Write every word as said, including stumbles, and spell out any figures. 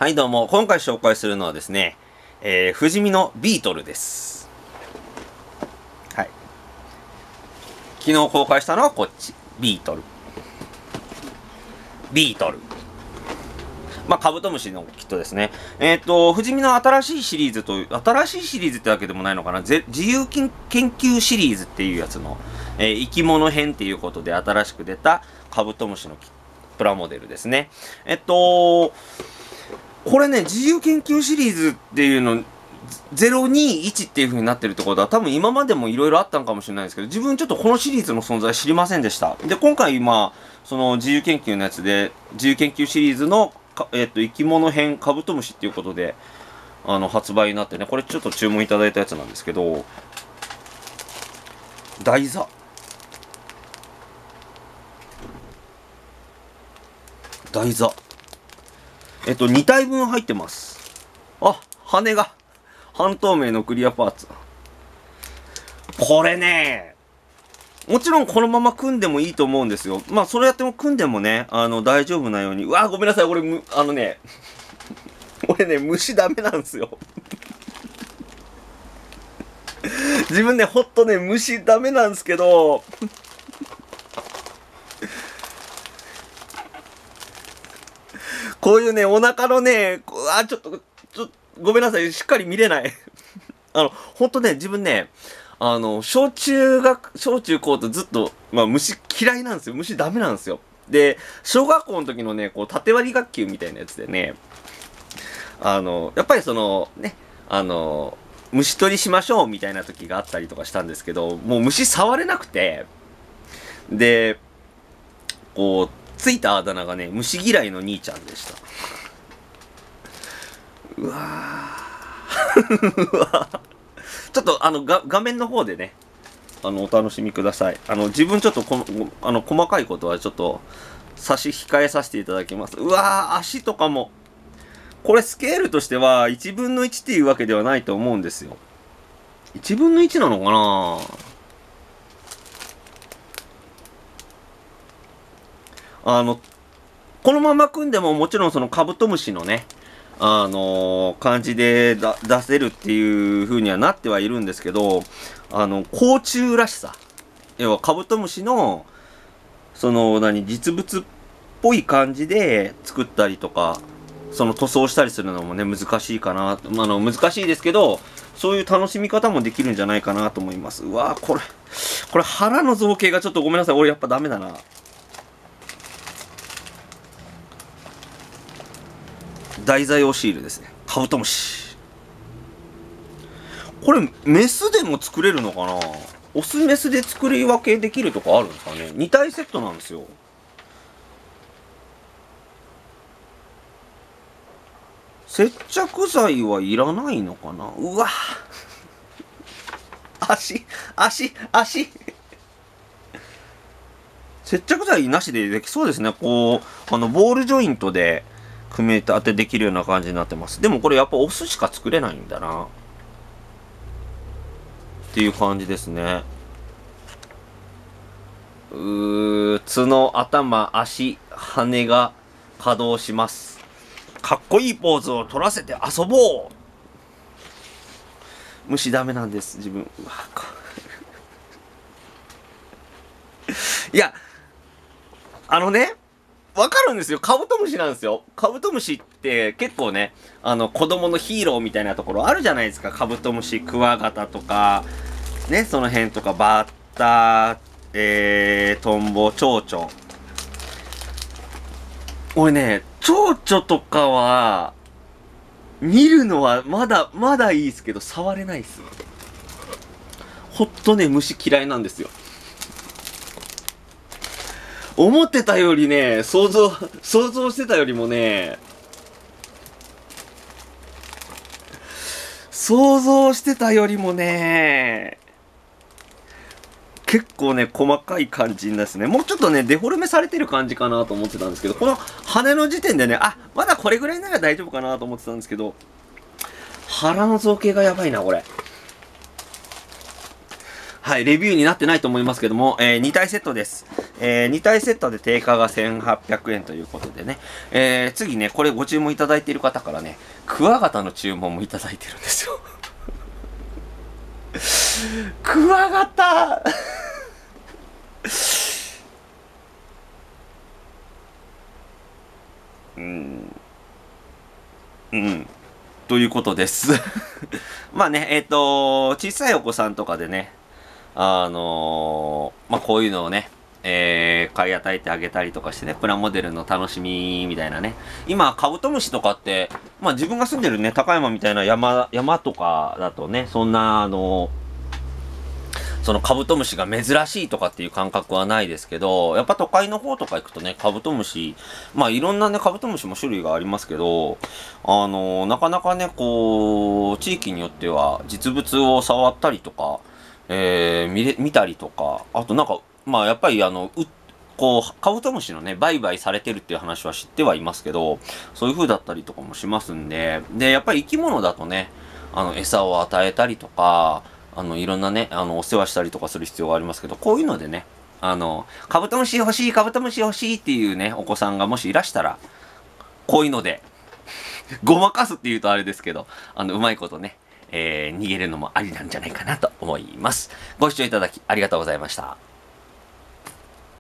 はいどうも、今回紹介するのはですね、えー、不死身のビートルです。はい。昨日公開したのはこっち。ビートル。ビートル。まあ、カブトムシのキットですね。えっ、ー、と、不死身の新しいシリーズという、新しいシリーズってわけでもないのかな。自由研究シリーズっていうやつの、えー、生き物編っていうことで新しく出たカブトムシのプラモデルですね。えっと、これね、自由研究シリーズっていうの、ゼロにいちっていう風になってるってことは、多分今までもいろいろあったんかもしれないですけど、自分ちょっとこのシリーズの存在知りませんでした。で、今回、まあ、その自由研究のやつで、自由研究シリーズの、えっと、生き物編カブトムシっていうことで、あの、発売になってね、これちょっと注文いただいたやつなんですけど、台座。台座。えっと、に体分入ってます。あ、羽が。半透明のクリアパーツ。これね、もちろんこのまま組んでもいいと思うんですよ。まあ、それやっても組んでもね、あの、大丈夫なように。うわ、ごめんなさい、俺、む、あのね、俺ね、虫ダメなんですよ。自分ね、ほんとね、虫ダメなんですけど、こういうね、お腹のね、あ、ちょっと、ちょっと、ごめんなさい、しっかり見れない。あの、ほんとね、自分ね、あの、小中学、小中高とずっと、まあ、虫嫌いなんですよ。虫ダメなんですよ。で、小学校の時のね、こう、縦割り学級みたいなやつでね、あの、やっぱりその、ね、あの、虫取りしましょうみたいな時があったりとかしたんですけど、もう虫触れなくて、で、こう、ついたあだ名がね、虫嫌いの兄ちゃんでした。うわー。うわー。ちょっとあのが画面の方でね、あのお楽しみください。あの自分ちょっとこのあの細かいことはちょっと差し控えさせていただきます。うわー、足とかも。これスケールとしてはいちぶんのいちっていうわけではないと思うんですよ。いちぶんのいちなのかな。あの、このまま組んでももちろんそのカブトムシのね、あのー、感じでだ出せるっていう風にはなってはいるんですけど、あの、甲虫らしさ。要はカブトムシの、その、何、実物っぽい感じで作ったりとか、その塗装したりするのもね、難しいかな。あの、難しいですけど、そういう楽しみ方もできるんじゃないかなと思います。うわー、これ、これ腹の造形がちょっとごめんなさい。俺やっぱダメだな。台座用シールですね。カブトムシ。これ、メスでも作れるのかな。オスメスで作り分けできるとかあるんですかね。に体セットなんですよ。接着剤はいらないのかな。うわ足、足、足。接着剤なしでできそうですね。こう、あの、ボールジョイントで組み立てできるような感じになってます。でもこれやっぱオスしか作れないんだな。っていう感じですね。うー、角、頭、足、羽が稼働します。かっこいいポーズを取らせて遊ぼう。虫ダメなんです、自分。うわいや、あのね、わかるんですよ。カブトムシなんですよ。カブトムシって結構ね、あの、子供のヒーローみたいなところあるじゃないですか。カブトムシ、クワガタとか、ね、その辺とか、バッタ、えー、トンボ、蝶々。俺ね、蝶々とかは、見るのはまだ、まだいいですけど、触れないっす。ほんとね、虫嫌いなんですよ。思ってたよりね、想像、想像してたよりもね、想像してたよりもね、結構ね、細かい感じですね。もうちょっとね、デフォルメされてる感じかなと思ってたんですけど、この羽の時点でね、あ、まだこれぐらいなら大丈夫かなと思ってたんですけど、腹の造形がやばいな、これ。はい、レビューになってないと思いますけども、えー、に体セットです。 えー、に体セットで定価がせんはっぴゃくえんということでね、えー、次ね、これご注文いただいている方からね、クワガタの注文もいただいてるんですよ。クワガタうん。うん。ということです。まあね、えっ、と、小さいお子さんとかでね、あのーまあこういうのをね、えー、買い与えてあげたりとかしてね、プラモデルの楽しみみたいなね。今、カブトムシとかって、まあ自分が住んでるね、高山みたいな山、山とかだとね、そんな、あのーそのカブトムシが珍しいとかっていう感覚はないですけど、やっぱ都会の方とか行くとね、カブトムシ、まあいろんなね、カブトムシも種類がありますけど、あのーなかなかね、こう、地域によっては実物を触ったりとか、えー、見れ、見たりとか、あとなんか、まあやっぱりあの、うこう、カブトムシのね、売買されてるっていう話は知ってはいますけど、そういう風だったりとかもしますんで、で、やっぱり生き物だとね、あの、餌を与えたりとか、あの、いろんなね、あの、お世話したりとかする必要がありますけど、こういうのでね、あの、カブトムシ欲しい、カブトムシ欲しいっていうね、お子さんがもしいらしたら、こういうので、ごまかすって言うとあれですけど、あの、うまいことね、えー、逃げるのもありなんじゃないかなと思います。ご視聴いただきありがとうございました。